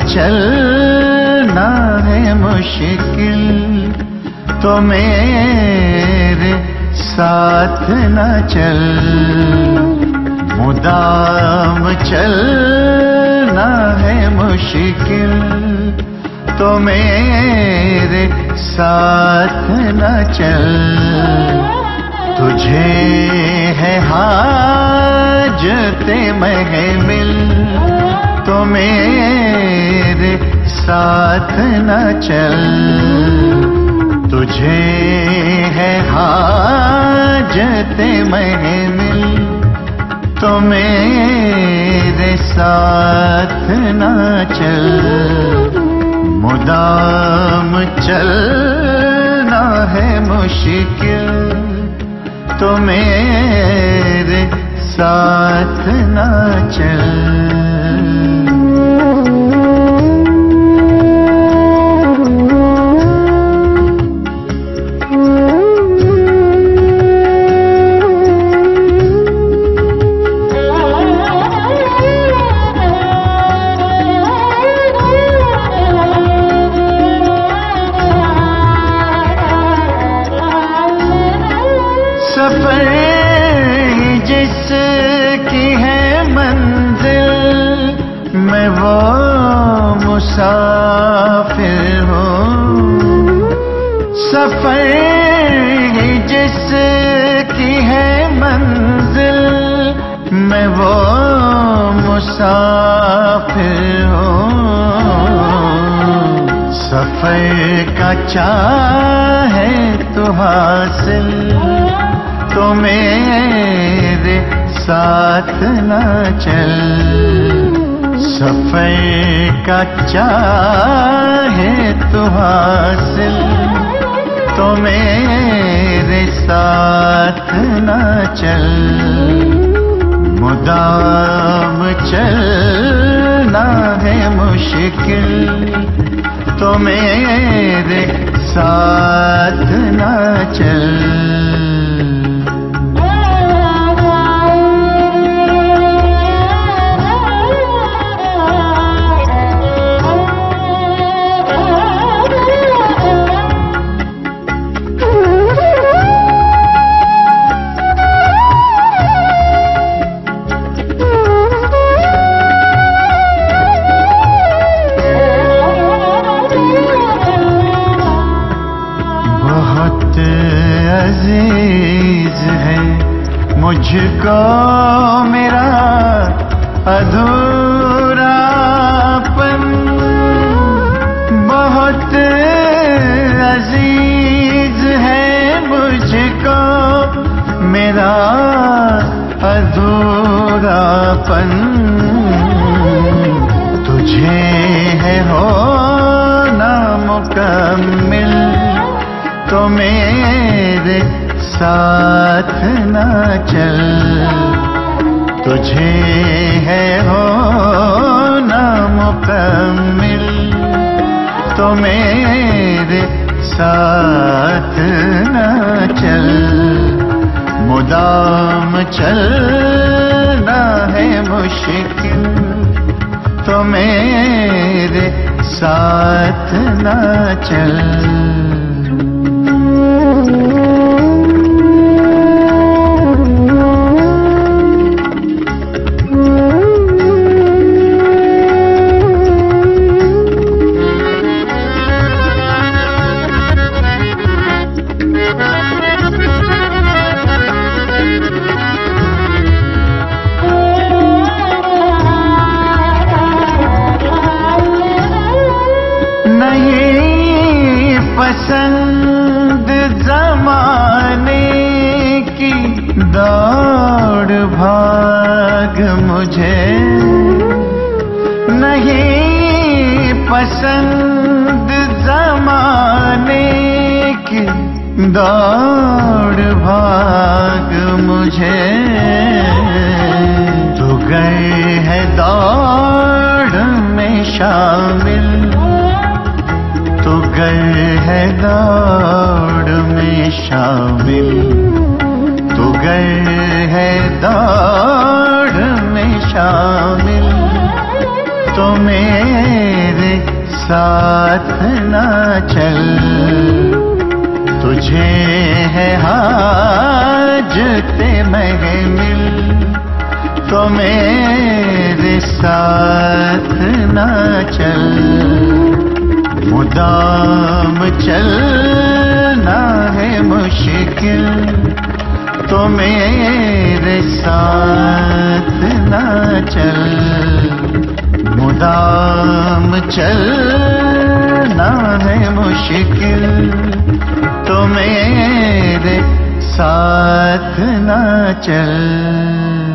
चलना है मुश्किल, तो मेरे साथ न चल। मुदाम चलना है मुश्किल, तो मेरे साथ न चल। तुझे है हाजते महमिल, तो मेरे साथ न चल। तुझे है हाजते महमिल, तो मेरे साथ न चल। मुदाम चलना है मुश्किल, तो मेरे साथ न चल। सफर जिसकी है मंजिल, मैं वो मुसाफिर हूँ। सफर जिसकी है मंजिल, मैं वो मुसाफिर हूँ। सफर का चाहे तो हासिल, तो मेरे साथ न चल। सफर का चाहे तो हासिल, तो मेरे साथ न चल। मुदाम चलना है मुश्किल, तो मेरे साथ न चल। बहुत अजीज है मुझको मेरा अधूरापन। बहुत अजीज है मुझको मेरा अधूरापन। तुझे है होना मुकम्मिल, तो मेरे साथ न चल। तुझे है होना मुकम्मिल, तो मेरे साथ न चल। मुदाम चलना है मुश्किल, तो मेरे साथ न चल। नहीं पसंद ज़माने की दौड़ भाग मुझे, नहीं पसंद ज़माने की दौड़ भाग मुझे। तो गए है दौड़ में शामिल, तो गए है दौड़ में शामिल। तो गए है दौड़ में शामिल, तो मेरे साथ ना चल, तुझे है हाजते महमिल, तो मेरे साथ ना चल। मुदाम चलना है मुश्किल, तो मेरे साथ ना चल। मुदाम चलना है मुश्किल, तो मेरे साथ ना चल।